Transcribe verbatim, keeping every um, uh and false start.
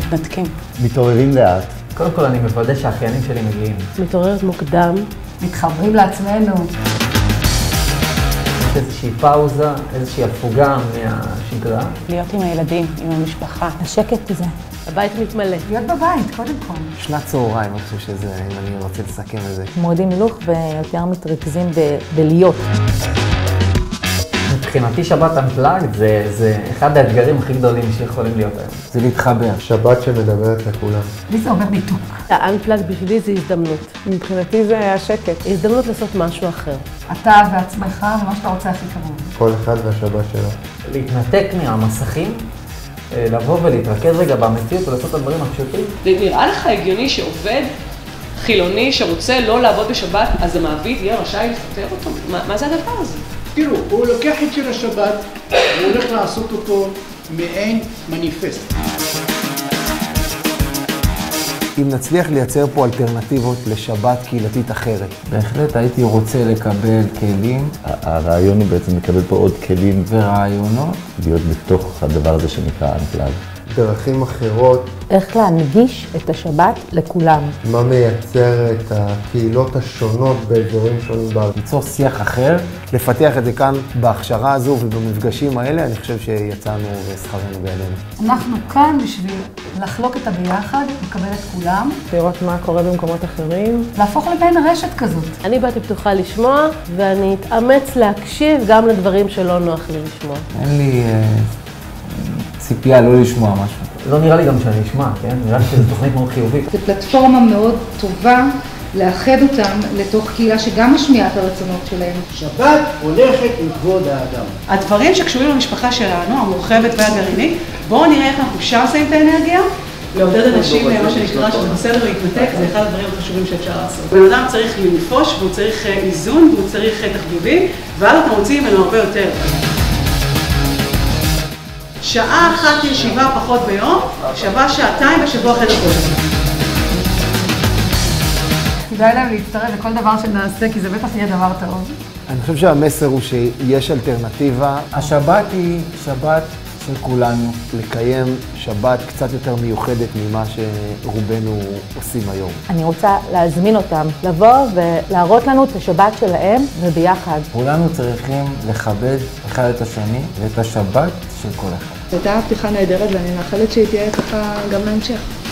מתנתקים. מתעוררים לאט. קודם כל אני מוודא שהאחיינים שלי מגיעים. מתעוררת מוקדם. מתחברים לעצמנו. איזושהי פאוזה, איזושהי הפוגה מהשגרה. להיות עם הילדים, עם המשפחה. השקט הזה. הבית מתמלא. להיות בבית, קודם כל. שנת צהריים, אני חושב שזה, אם אני רוצה לסכם את זה. מורידים הילוך ויותר מתרכזים ב- בלהיות. מבחינתי שבת Unplugged זה, זה אחד האתגרים הכי גדולים שיכולים להיות היום. זה להתחבר. שבת שמדברת לכולם. לי זה אומר ניתוק. ה-Unplugged בשבילי זה הזדמנות. מבחינתי זה היה שקט. הזדמנות לעשות משהו אחר. אתה ועצמך ומה שאתה רוצה הכי קרוב. כל אחד והשבת שלו. להתנתק מהמסכים, לבוא ולהתרכז רגע במציאות ולעשות את הדברים הפשוטים. נראה לך הגיוני שעובד חילוני שרוצה לא לעבוד בשבת, אז המעביד יהיה רשאי לפטר אותו? מה, מה זה הדבר הזה? תראו, הוא לוקח את של השבת, הוא הולך לעשות אותו מעין מניפסט. אם נצליח לייצר פה אלטרנטיבות לשבת קהילתית אחרת. בהחלט הייתי רוצה לקבל כלים. הרעיון הוא בעצם לקבל פה עוד כלים ורעיונות. להיות בתוך הדבר הזה שנקרא Unplugged. דרכים אחרות. איך להנגיש את השבת לכולם. מה מייצר את הקהילות השונות באזורים שונים בארץ. ליצור שיח אחר, לפתח את זה כאן בהכשרה הזו ובמפגשים האלה, אני חושב שיצאנו ושכרנו בידינו. אנחנו כאן בשביל לחלוק את הביחד, לקבל את כולם. לראות מה קורה במקומות אחרים. להפוך לבין רשת כזאת. אני באתי פתוחה לשמוע, ואני אתאמץ להקשיב גם לדברים שלא נוח לי לשמוע. אין לי אה, ציפייה לא לשמוע משהו. לא נראה לי גם שאני אשמע, כן? נראה לי שזו תוכנית מאוד חיובית. זו פלטפורמה מאוד טובה לאחד אותם לתוך קהילה שגם משמיעה את הרצונות שלהם. שבת הולכת עם כבוד האדם. הדברים שקשורים למשפחה שלנו, המורחבת והגרעינית, בואו נראה איך אנחנו שם שמים את האנרגיה, לעודד אנשים, מה שנקרא, שזה בסדר להתנתק, זה אחד הדברים החשובים שאפשר לעשות. בן אדם צריך לנפוש, והוא צריך איזון, והוא צריך תחביבים, ואז אנחנו רוצים ממנו הרבה יותר. שעה אחת ישיבה פחות ביום, שווה שעתיים בשבוע חדר כושר. כדאי להם להצטרף לכל דבר שנעשה, כי זה בטח יהיה דבר טוב. אני חושב שהמסר הוא שיש אלטרנטיבה. השבת היא שבת של כולנו. לקיים שבת קצת יותר מיוחדת ממה שרובנו עושים היום. אני רוצה להזמין אותם לבוא ולהראות לנו את השבת שלהם וביחד. כולנו צריכים לכבד אחד את השני ואת השבת של כל אחד. הייתה פתיחה נהדרת ואני מאחלת שהיא תהיה ככה גם להמשך.